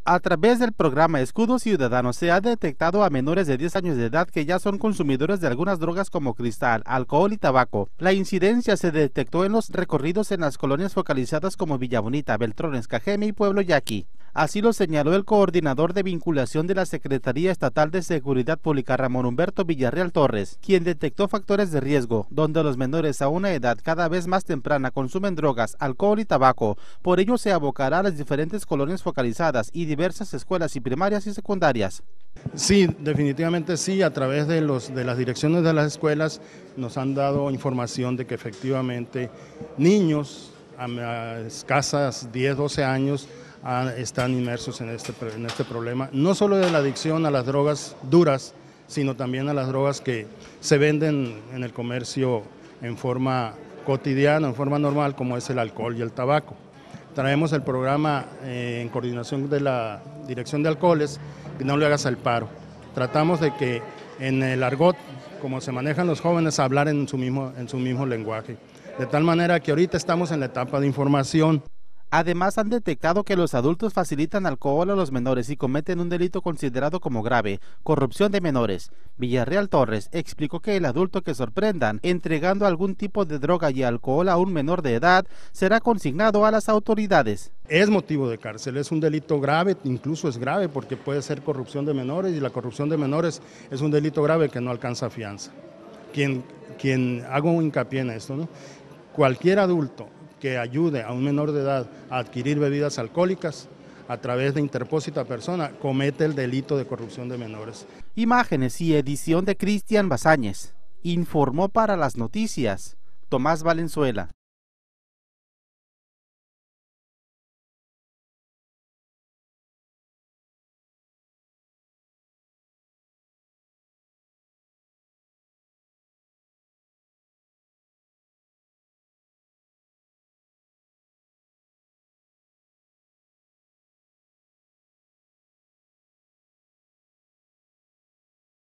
A través del programa Escudo Ciudadano se ha detectado a menores de 10 años de edad que ya son consumidores de algunas drogas como cristal, alcohol y tabaco. La incidencia se detectó en los recorridos en las colonias focalizadas como Villa Bonita, Beltrones, Cajeme y Pueblo Yaqui. Así lo señaló el coordinador de vinculación de la Secretaría Estatal de Seguridad Pública, Ramón Humberto Villarreal Torres, quien detectó factores de riesgo, donde los menores a una edad cada vez más temprana consumen drogas, alcohol y tabaco. Por ello se abocará a las diferentes colonias focalizadas y diversas escuelas y primarias y secundarias. Sí, definitivamente sí, a través de las direcciones de las escuelas nos han dado información de que efectivamente niños a escasas 10, 12 años están inmersos en este problema, no solo de la adicción a las drogas duras, sino también a las drogas que se venden en el comercio en forma cotidiana, en forma normal, como es el alcohol y el tabaco. Traemos el programa en coordinación de la Dirección de Alcoholes, que no le hagas al paro. Tratamos de que en el argot, como se manejan los jóvenes, hablar en su mismo lenguaje. De tal manera que ahorita estamos en la etapa de información. Además, han detectado que los adultos facilitan alcohol a los menores y cometen un delito considerado como grave, corrupción de menores. Villarreal Torres explicó que el adulto que sorprendan entregando algún tipo de droga y alcohol a un menor de edad será consignado a las autoridades. Es motivo de cárcel, es un delito grave, incluso es grave porque puede ser corrupción de menores y la corrupción de menores es un delito grave que no alcanza fianza. Hago un hincapié en esto, ¿no? Cualquier adulto que ayude a un menor de edad a adquirir bebidas alcohólicas a través de interpósita persona comete el delito de corrupción de menores. Imágenes y edición de Cristian Bazáñez. Informó para las noticias Tomás Valenzuela.